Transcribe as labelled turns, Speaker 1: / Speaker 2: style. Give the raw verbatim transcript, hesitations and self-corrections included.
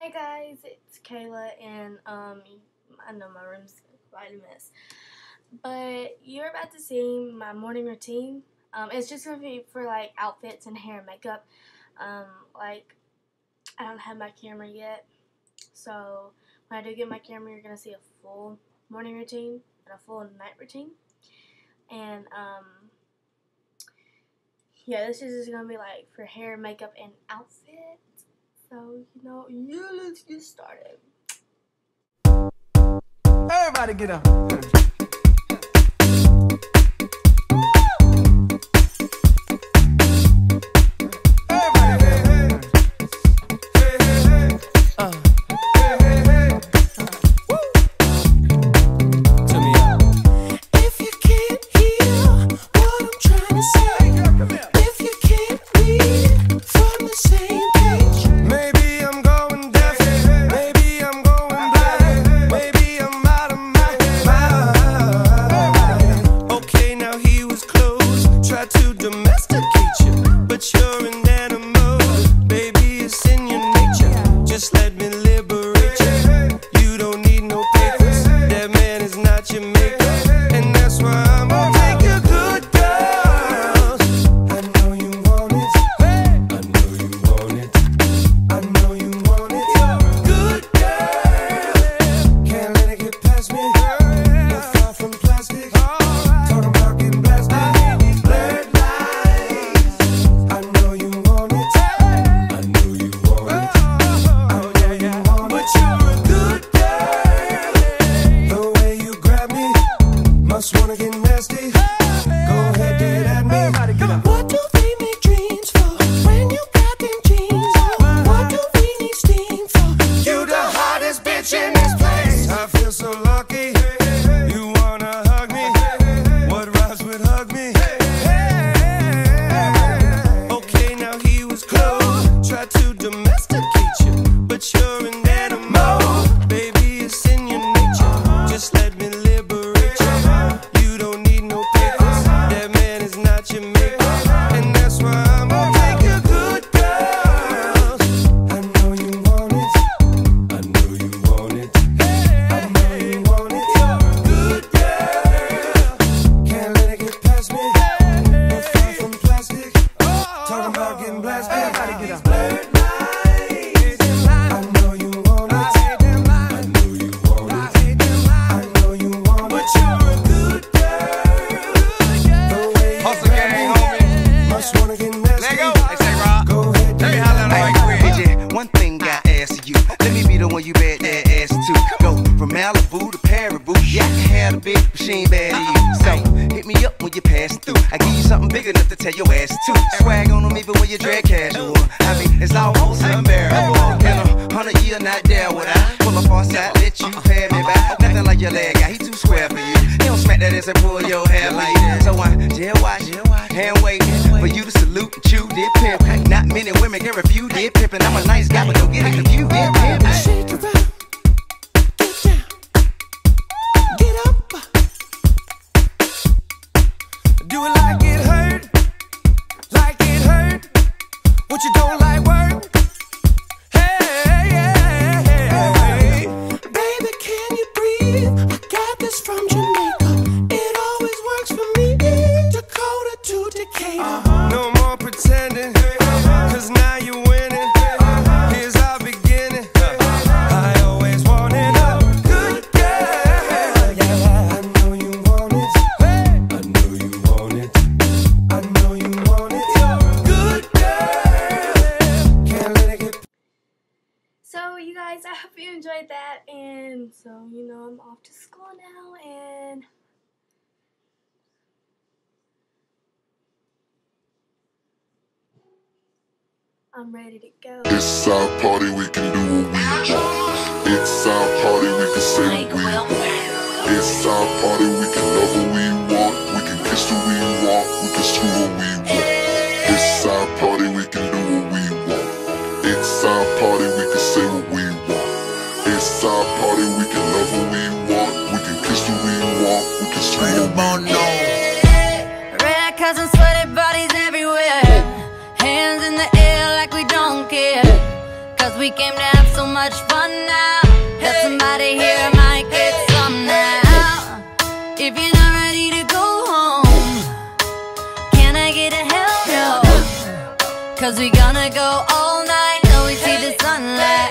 Speaker 1: Hey guys, it's Kayla, and um, I know my room's quite a mess, but you're about to see my morning routine. Um, it's just gonna be for like outfits and hair and makeup. Um, like I don't have my camera yet, so when I do get my camera, you're gonna see a full morning routine and a full night routine. And um, yeah, this is just gonna be like for hair, makeup, and outfit. So, you know, yeah, let's get started.
Speaker 2: Everybody get up.
Speaker 1: I hope you enjoyed that, and so, you know, I'm off to school now, and I'm ready to go.
Speaker 3: It's our party, we can do what we want. It's our party, we can say what we want. It's our party, we can love what we want. We can kiss who we want, we can screw what we want. It's our party, we can do what we want. It's our party, we can say what we want. It's our party, we can love what we want. We can kiss who we want, we can screw what we want.
Speaker 4: Red cups and sweaty bodies everywhere. Hands in the air like we don't care. Cause we came to have so much fun now. Got somebody here, might get some now. If you're not ready to go home, can I get a hell no? Cause we gonna go all night till we see the sunlight.